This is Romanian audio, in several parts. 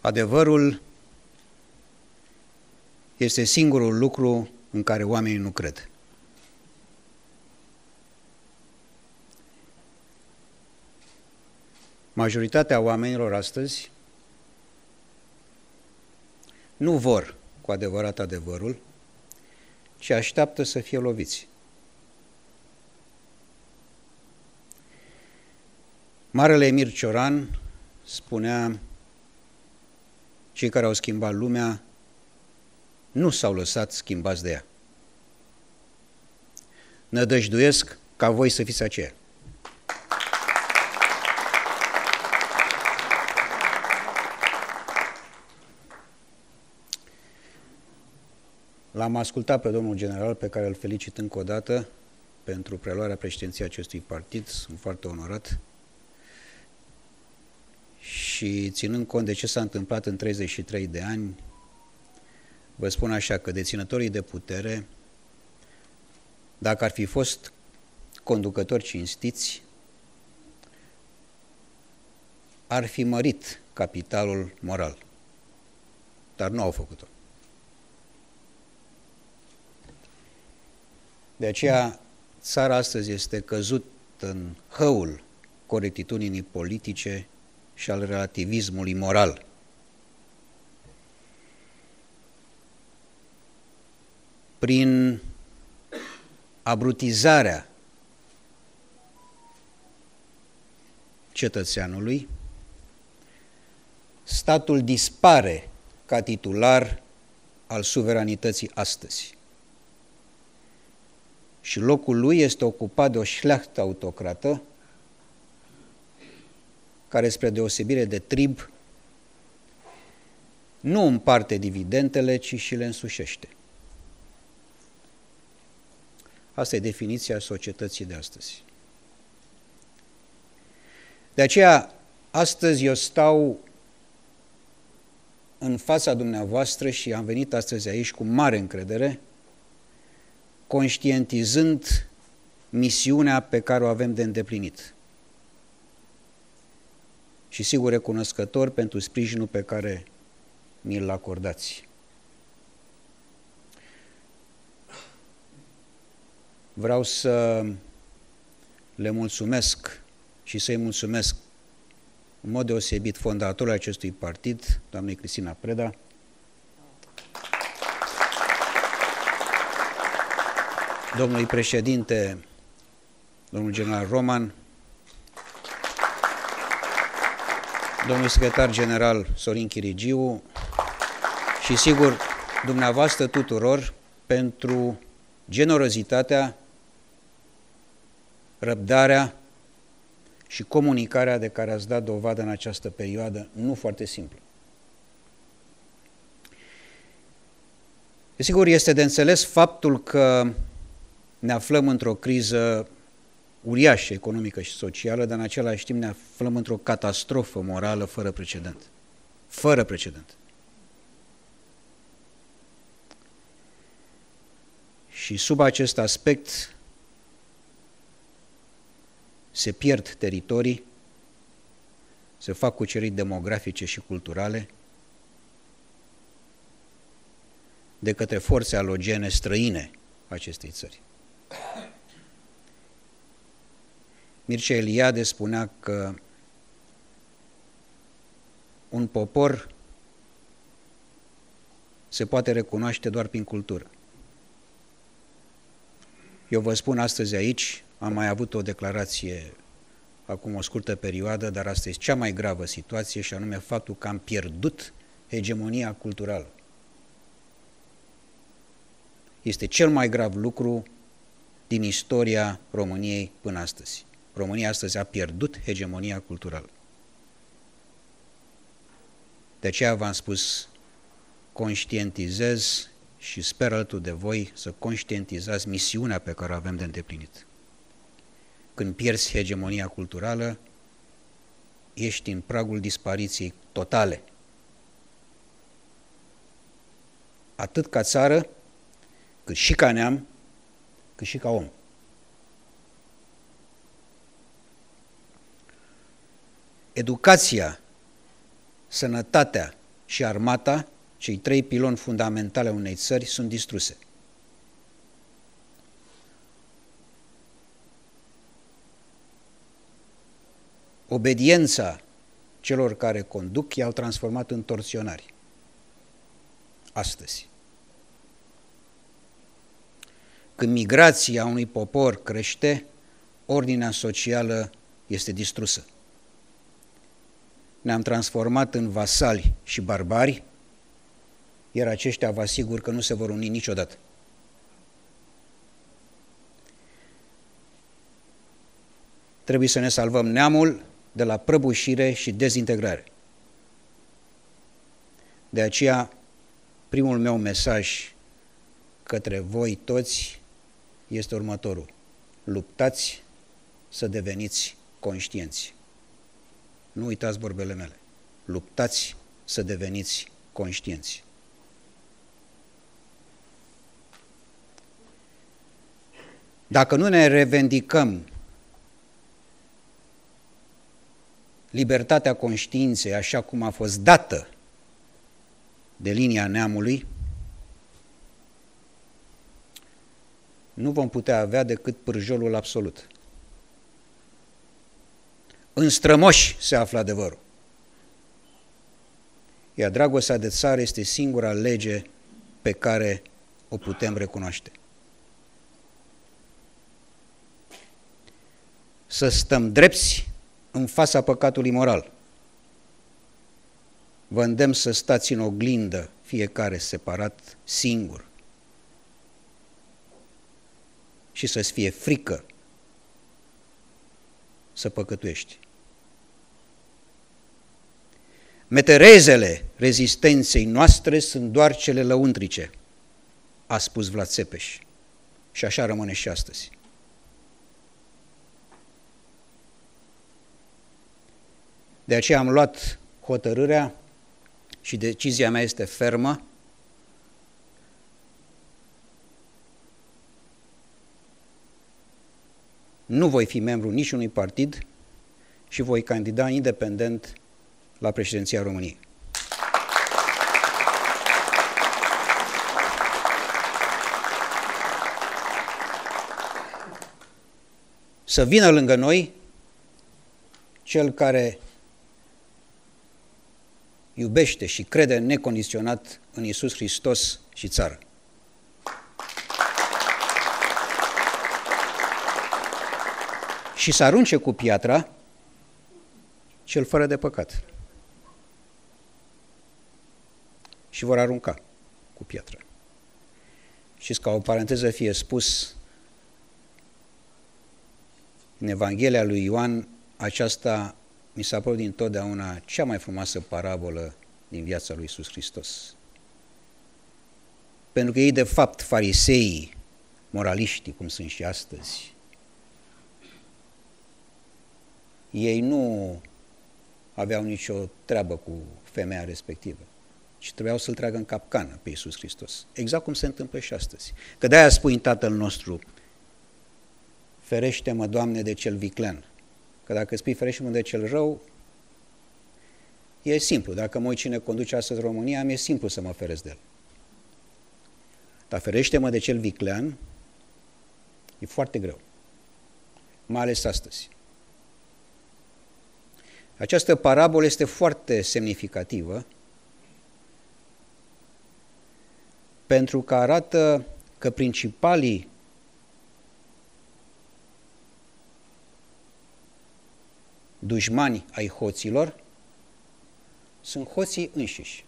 Adevărul este singurul lucru în care oamenii nu cred. Majoritatea oamenilor astăzi nu vor cu adevărat adevărul, ci așteaptă să fie loviți. Marele Emir Cioran spunea: cei care au schimbat lumea nu s-au lăsat schimbați de ea. Nădăjduiesc ca voi să fiți aceia. L-am ascultat pe domnul general, pe care îl felicit încă o dată pentru preluarea președinției acestui partid. Sunt foarte onorat. Și ținând cont de ce s-a întâmplat în 33 de ani, vă spun așa că deținătorii de putere, dacă ar fi fost conducători cinstiți, ar fi mărit capitalul moral, dar nu au făcut-o. De aceea, țara astăzi este căzut în hăul corectitudinii politice și al relativismului moral. Prin abrutizarea cetățeanului, statul dispare ca titular al suveranității astăzi. Și locul lui este ocupat de o șleachtă autocrată care, spre deosebire de trib, nu împarte dividendele, ci și le însușește. Asta e definiția societății de astăzi. De aceea, astăzi eu stau în fața dumneavoastră și am venit astăzi aici cu mare încredere, conștientizând misiunea pe care o avem de îndeplinit. Și sigur recunoscător pentru sprijinul pe care mi-l acordați. Vreau să le mulțumesc și să-i mulțumesc în mod deosebit fondatorul acestui partid, doamnei Cristina Preda, domnului președinte, domnul general Roman, domnul secretar general Sorin Chirigiu și, sigur, dumneavoastră tuturor pentru generozitatea, răbdarea și comunicarea de care ați dat dovadă în această perioadă nu foarte simplă. Desigur, este de înțeles faptul că ne aflăm într-o criză uriașă, economică și socială, dar în același timp ne aflăm într-o catastrofă morală fără precedent. Fără precedent. Și sub acest aspect se pierd teritorii, se fac cuceriri demografice și culturale de către forțe alogene străine acestei țări. Mircea Eliade spunea că un popor se poate recunoaște doar prin cultură. Eu vă spun astăzi aici, am mai avut o declarație acum o scurtă perioadă, dar asta este cea mai gravă situație, și anume faptul că am pierdut hegemonia culturală. Este cel mai grav lucru din istoria României până astăzi. România astăzi a pierdut hegemonia culturală. De aceea v-am spus, conștientizez și sper alături de voi să conștientizați misiunea pe care o avem de îndeplinit. Când pierzi hegemonia culturală, ești în pragul dispariției totale. Atât ca țară, cât și ca neam, cât și ca om. Educația, sănătatea și armata, cei 3 piloni fundamentale unei țări, sunt distruse. Obediența celor care conduc i-au transformat în torționari. Astăzi. Când migrația unui popor crește, ordinea socială este distrusă. Ne-am transformat în vasali și barbari, iar aceștia vă asigur că nu se vor uni niciodată. Trebuie să ne salvăm neamul de la prăbușire și dezintegrare. De aceea, primul meu mesaj către voi toți este următorul. Luptați să deveniți conștienți. Nu uitați vorbele mele. Luptați să deveniți conștienți. Dacă nu ne revendicăm libertatea conștiinței așa cum a fost dată de linia neamului, nu vom putea avea decât pârjolul absolut. În strămoși se află adevărul. Iar dragostea de țară este singura lege pe care o putem recunoaște. Să stăm drepți în fața păcatului moral. Vă îndemn să stați în oglindă, fiecare separat, singur. Și să-ți fie frică să păcătuiești. Meterezele rezistenței noastre sunt doar cele lăuntrice, a spus Vlad Țepeș. Și așa rămâne și astăzi. De aceea am luat hotărârea și decizia mea este fermă. Nu voi fi membru niciunui partid și voi candida independent la președinția României. Să vină lângă noi cel care iubește și crede necondiționat în Iisus Hristos și țară. Și să arunce cu piatra cel fără de păcat. Și vor arunca cu piatra. Și ca o paranteză fie spus, în Evanghelia lui Ioan, aceasta mi s-a părut dintotdeauna cea mai frumoasă parabolă din viața lui Iisus Hristos. Pentru că ei, de fapt, fariseii, moraliștii, cum sunt și astăzi, ei nu aveau nicio treabă cu femeia respectivă, ci trebuiau să-L tragă în capcană pe Iisus Hristos. Exact cum se întâmplă și astăzi. Că de-aia spui în Tatăl nostru, ferește-mă, Doamne, de cel viclean. Că dacă spui ferește-mă de cel rău, e simplu. Dacă mă uit cine conduce astăzi România, mi-e simplu să mă feresc de el. Dar ferește-mă de cel viclean, e foarte greu. Mai ales astăzi. Această parabolă este foarte semnificativă pentru că arată că principalii dușmani ai hoților sunt hoții înșiși.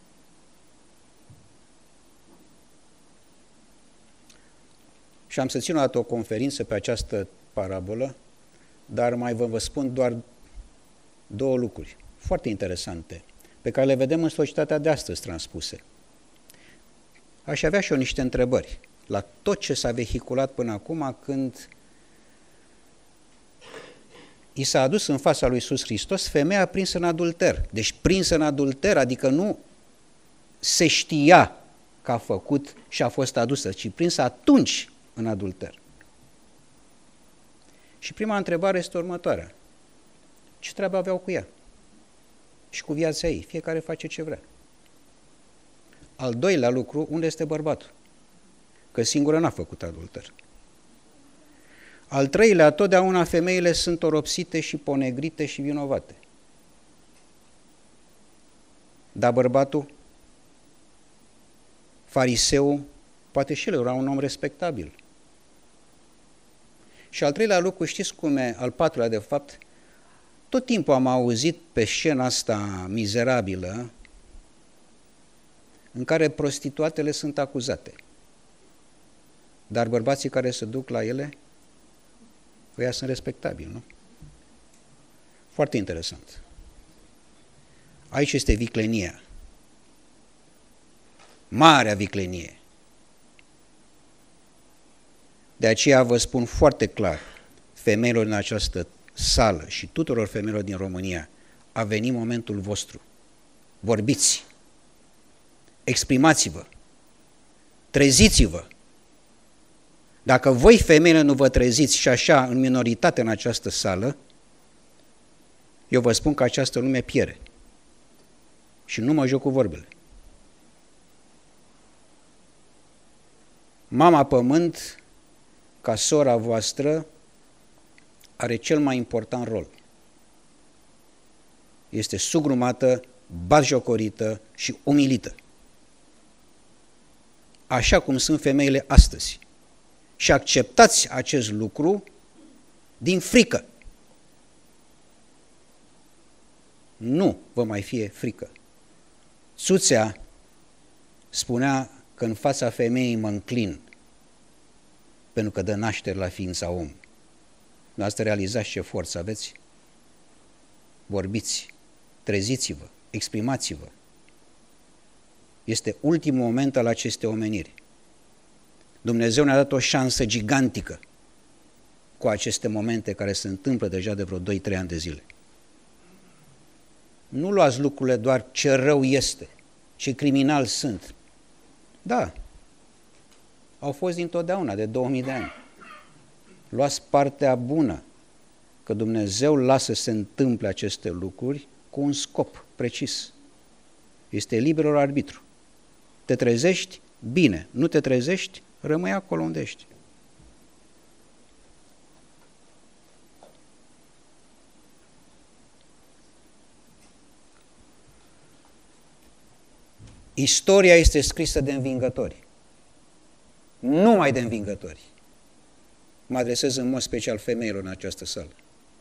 Și am să țin o dată o conferință pe această parabolă, dar mai vă spun doar două lucruri foarte interesante, pe care le vedem în societatea de astăzi transpuse. Aș avea și eu niște întrebări la tot ce s-a vehiculat până acum când i s-a adus în fața lui Iisus Hristos femeia prinsă în adulter. Deci prinsă în adulter, adică nu se știa că a făcut și a fost adusă, ci prinsă atunci în adulter. Și prima întrebare este următoarea. Ce treabă aveau cu ea? Și cu viața ei? Fiecare face ce vrea. Al doilea lucru, unde este bărbatul? Că singură n-a făcut adulter. Al treilea, totdeauna femeile sunt oropsite și ponegrite și vinovate. Dar bărbatul, fariseul, poate și el era un om respectabil. Și al treilea lucru, știți cum e, al patrulea de fapt, tot timpul am auzit pe scena asta mizerabilă în care prostituatele sunt acuzate. Dar bărbații care se duc la ele, ăia sunt respectabili, nu? Foarte interesant. Aici este viclenia. Marea viclenie. De aceea vă spun foarte clar, femeilor din această sală și tuturor femeilor din România, a venit momentul vostru. Vorbiți, exprimați-vă, treziți-vă. Dacă voi, femeile, nu vă treziți și așa în minoritate în această sală, eu vă spun că această lume pierde. Și nu mă joc cu vorbele. Mama Pământ, ca sora voastră, are cel mai important rol. Este sugrumată, batjocorită și umilită. Așa cum sunt femeile astăzi. Și acceptați acest lucru din frică. Nu vă mai fie frică. Țuțea spunea că în fața femeii mă înclin, pentru că dă naștere la ființa om. Asta realizați ce forță aveți? Vorbiți, treziți-vă, exprimați-vă. Este ultimul moment al acestei omeniri. Dumnezeu ne-a dat o șansă gigantică cu aceste momente care se întâmplă deja de vreo 2-3 ani de zile. Nu luați lucrurile doar ce rău este, ce criminal sunt. Da, au fost dintotdeauna, de 2000 de ani. Luați partea bună, că Dumnezeu lasă să se întâmple aceste lucruri cu un scop precis. Este liberul arbitru. Te trezești? Bine. Nu te trezești? Rămâi acolo unde ești. Istoria este scrisă de învingători. Numai de învingători. Mă adresez în mod special femeilor în această sală.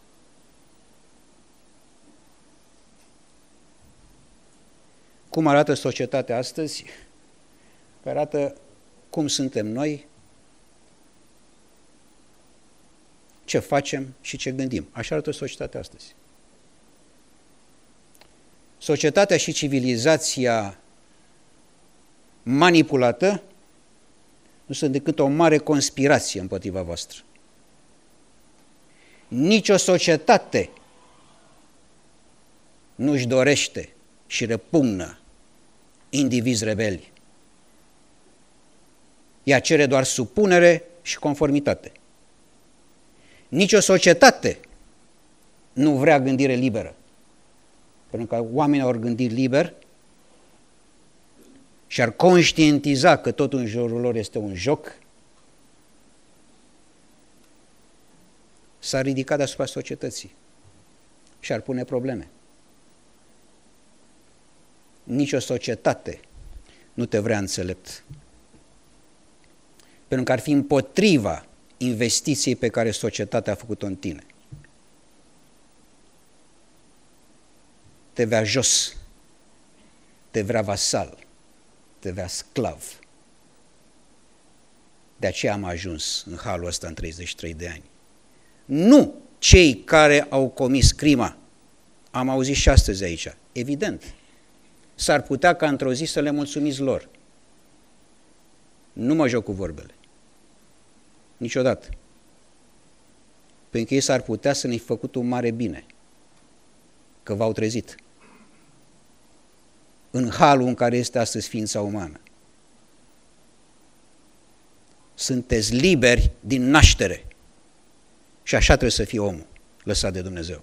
Cum arată societatea astăzi? Că arată cum suntem noi, ce facem și ce gândim. Așa arată societatea astăzi. Societatea și civilizația manipulată nu sunt decât o mare conspirație împotriva voastră. Nici o societate nu-și dorește și repugnă indivizi rebeli. Ea cere doar supunere și conformitate. Nici o societate nu vrea gândire liberă. Pentru că oamenii au gândit liber și ar conștientiza că totul în jurul lor este un joc, s-ar ridica deasupra societății și ar pune probleme. Nici o societate nu te vrea înțelept. Pentru că ar fi împotriva investiției pe care societatea a făcut-o în tine. Te vrea jos, te vrea vasal, te vrea sclav. De aceea am ajuns în halul ăsta în 33 de ani. Nu cei care au comis crima. Am auzit și astăzi aici. Evident. S-ar putea ca într-o zi să le mulțumiți lor. Nu mă joc cu vorbele. Niciodată. Pentru că ei s-ar putea să ne-i făcut un mare bine. Că v-au trezit. În halul în care este astăzi ființa umană. Sunteți liberi din naștere. Și așa trebuie să fie omul, lăsat de Dumnezeu.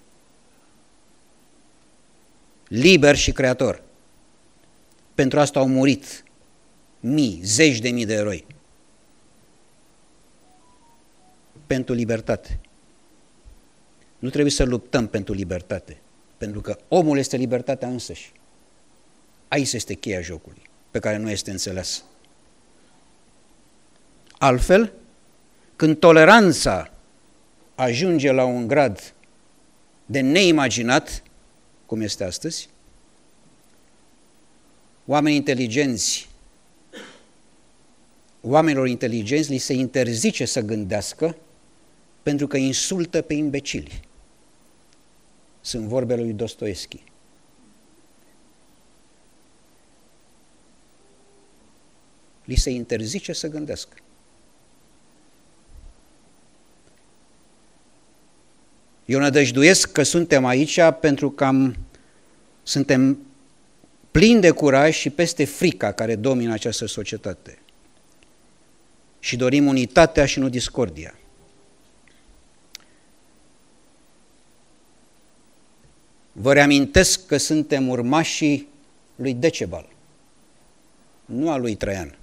Liber și creator. Pentru asta au murit mii, zeci de mii de eroi pentru libertate. Nu trebuie să luptăm pentru libertate, pentru că omul este libertatea însăși. Aici este cheia jocului, pe care nu este înțeles. Altfel, când toleranța ajunge la un grad de neimaginat, cum este astăzi, oamenilor inteligenți li se interzice să gândească pentru că insultă pe imbecili. Sunt vorbele lui Dostoevski. Li se interzice să gândească. Eu nădăjduiesc că suntem aici pentru că suntem plini de curaj și peste frica care domină această societate. Și dorim unitatea și nu discordia. Vă reamintesc că suntem urmașii lui Decebal, nu a lui Traian.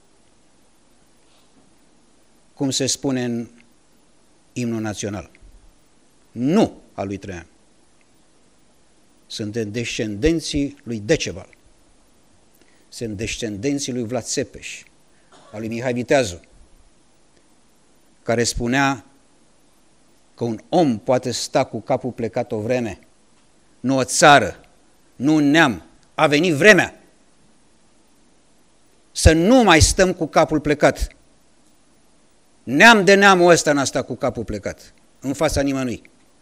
Cum se spune în imnul național. Nu a lui Traian. Suntem descendenții lui Decebal. Suntem descendenții lui Vlad Țepeș, a lui Mihai Viteazu, care spunea că un om poate sta cu capul plecat o vreme, nu o țară, nu un neam. A venit vremea să nu mai stăm cu capul plecat. Neam de neamul ăsta n-a stat cu capul plecat în fața nimănui.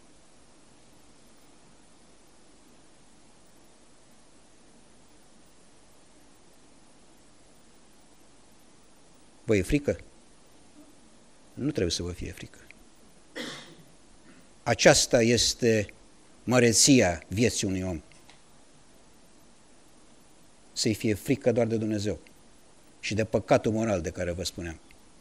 Vă e frică? Nu trebuie să vă fie frică. Aceasta este măreția vieții unui om. Să-i fie frică doar de Dumnezeu și de păcatul moral de care vă spuneam.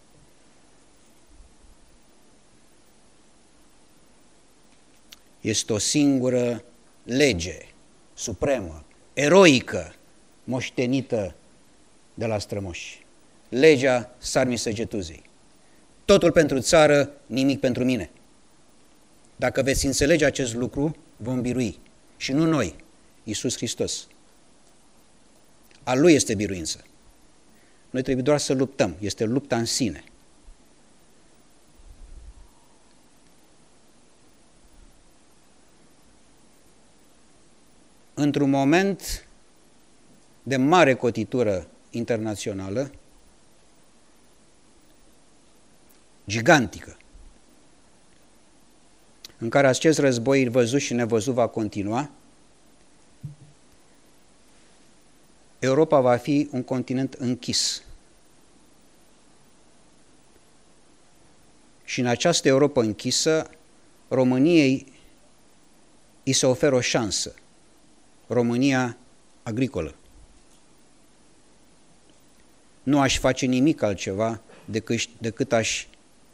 Este o singură lege supremă, eroică, moștenită de la strămoși. Legea Sarmisegetuzei. Totul pentru țară, nimic pentru mine. Dacă veți înțelege acest lucru, vom birui. Și nu noi, Iisus Hristos. A Lui este biruință. Noi trebuie doar să luptăm. Este lupta în sine. Într-un moment de mare cotitură internațională, gigantică, în care acest război văzut și nevăzut va continua, Europa va fi un continent închis. Și în această Europa închisă, României îi se oferă o șansă. România agricolă. Nu aș face nimic altceva decât aș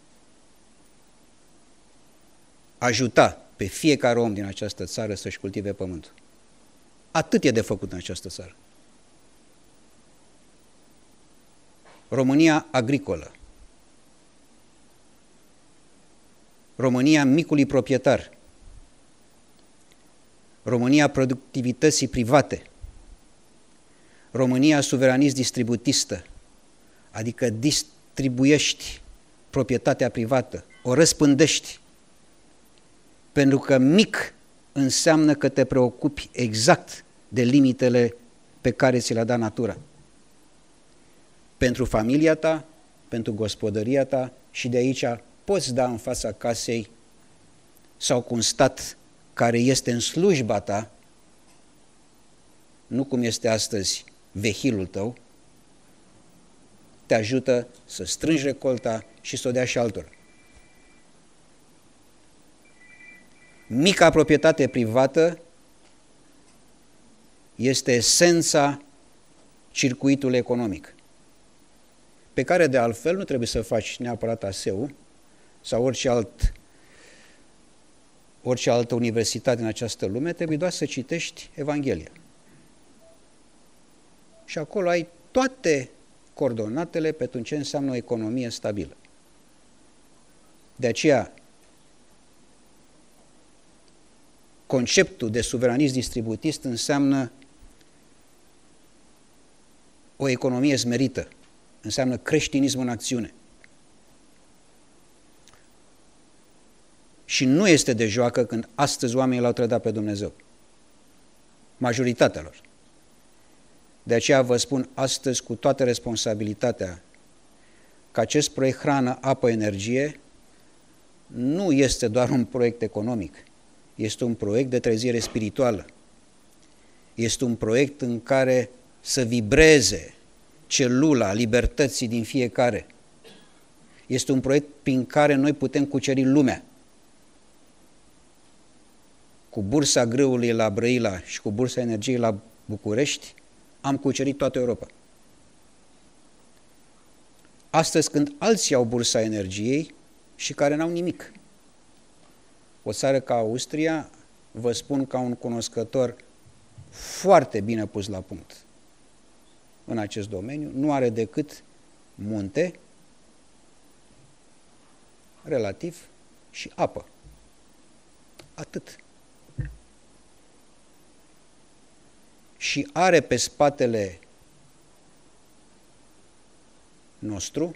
ajuta pe fiecare om din această țară să-și cultive pământul. Atât e de făcut în această țară. România agricolă. România micului proprietar. România productivității private. România suveranist-distributistă, adică distribuiești proprietatea privată, o răspândești, pentru că mic înseamnă că te preocupi exact de limitele pe care ți le-a dat natura. Pentru familia ta, pentru gospodăria ta și de aici poți da în fața casei sau cu un stat care este în slujba ta, nu cum este astăzi vehilul tău, te ajută să strângi recolta și să o dea și altora. Mica proprietate privată este esența circuitului economic, pe care de altfel nu trebuie să faci neapărat ASEU sau orice altă universitate în această lume, trebuie doar să citești Evanghelia. Și acolo ai toate coordonatele pentru ce înseamnă o economie stabilă. De aceea, conceptul de suveranism distributist înseamnă o economie smerită, înseamnă creștinism în acțiune. Și nu este de joacă când astăzi oamenii l-au trădat pe Dumnezeu. Majoritatea lor. De aceea vă spun astăzi cu toată responsabilitatea că acest proiect hrană, apă, energie nu este doar un proiect economic, este un proiect de trezire spirituală. Este un proiect în care să vibreze celula libertății din fiecare. Este un proiect prin care noi putem cuceri lumea. Cu bursa grâului la Brăila și cu bursa energiei la București am cucerit toată Europa. Astăzi, când alții au bursa energiei și care n-au nimic. O țară ca Austria, vă spun ca un cunoscător foarte bine pus la punct în acest domeniu, nu are decât munte, relativ, și apă. Atât. Și are pe spatele nostru,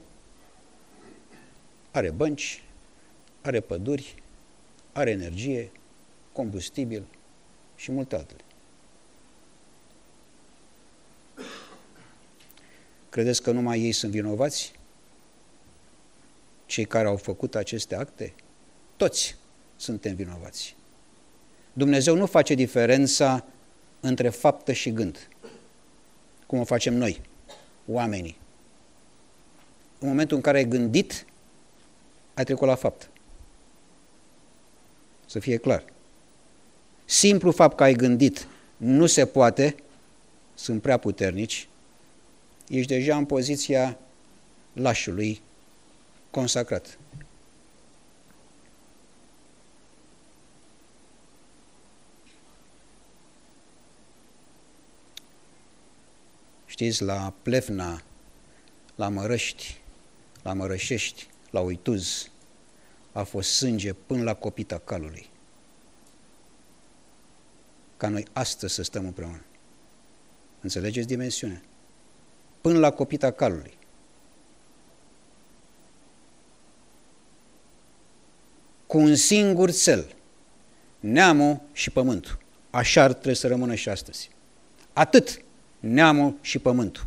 are bănci, are păduri, are energie, combustibil și multe altele. Credeți că numai ei sunt vinovați? Cei care au făcut aceste acte? Toți suntem vinovați. Dumnezeu nu face diferența între faptă și gând, cum o facem noi, oamenii. În momentul în care ai gândit, ai trecut la fapt. Să fie clar. Simplu fapt că ai gândit nu se poate, sunt prea puternici, ești deja în poziția lașului consacrat. Știți, la Plevna, la Mărăști, la Mărășești, la Uituz, a fost sânge până la copita calului. Ca noi astăzi să stăm împreună. Înțelegeți dimensiunea? Până la copita calului. Cu un singur cel, neamul și pământul. Așa ar trebui să rămână și astăzi. Atât, neamul și pământul.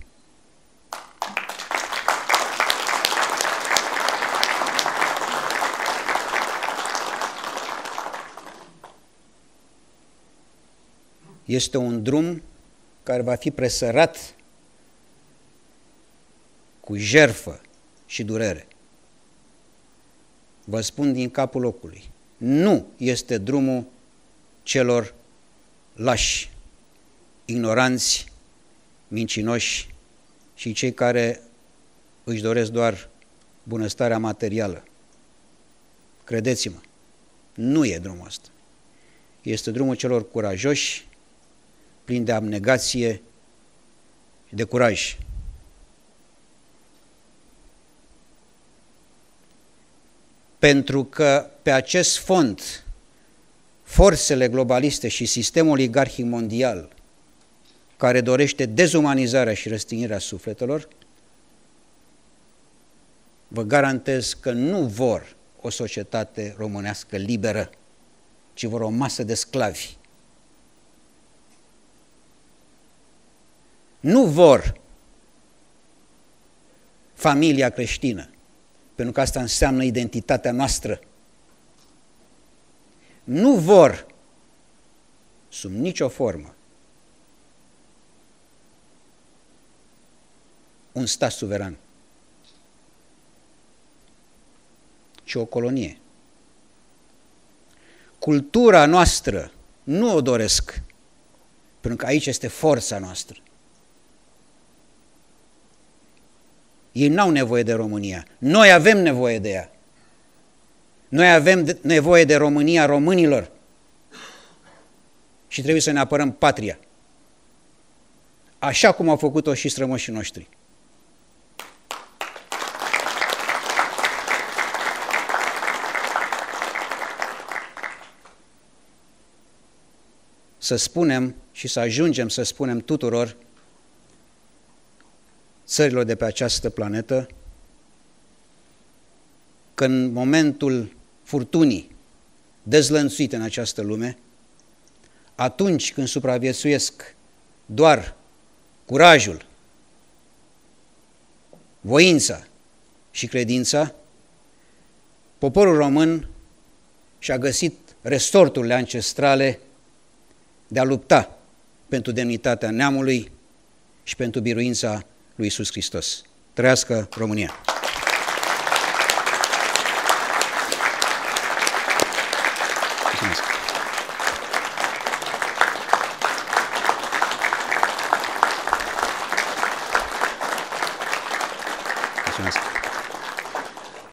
Este un drum care va fi presărat cu jertfă și durere. Vă spun din capul locului, nu este drumul celor lași, ignoranți, mincinoși și cei care își doresc doar bunăstarea materială. Credeți-mă, nu e drumul ăsta. Este drumul celor curajoși, plin de abnegație și de curaj. Pentru că pe acest fond, forțele globaliste și sistemul oligarhic mondial, care dorește dezumanizarea și răstignirea sufletelor, vă garantez că nu vor o societate românească liberă, ci vor o masă de sclavi. Nu vor familia creștină, pentru că asta înseamnă identitatea noastră. Nu vor, sub nicio formă, un stat suveran, ci o colonie. Cultura noastră nu o doresc, pentru că aici este forța noastră. Ei n-au nevoie de România. Noi avem nevoie de ea. Noi avem nevoie de România românilor și trebuie să ne apărăm patria. Așa cum au făcut-o și strămoșii noștri. să spunem și să ajungem să spunem tuturor țărilor de pe această planetă că în momentul furtunii dezlănțuite în această lume, atunci când supraviețuiesc doar curajul, voința și credința, poporul român și-a găsit resorturile ancestrale de a lupta pentru demnitatea neamului și pentru biruința lui Iisus Hristos. Trăiască România! Mulțumesc! Mulțumesc!